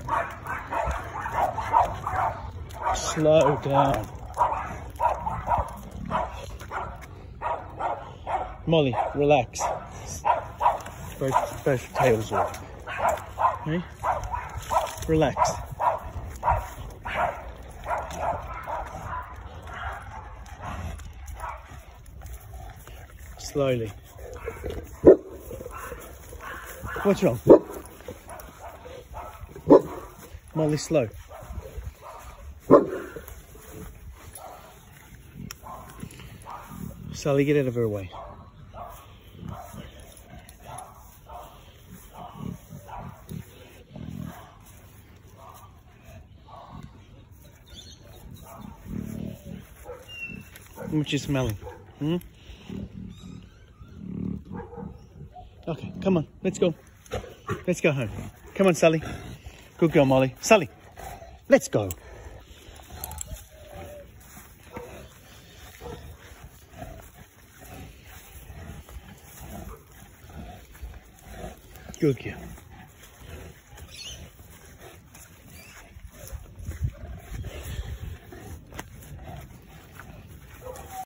Slow down. Molly, relax. Both tails off. Okay? Relax. Slowly. What's wrong? Molly, slow. Sully, get out of her way. What you smelling? Hmm? Okay, come on, let's go. Let's go home. Come on, Sully. Good girl, Molly. Sully, let's go. Good girl.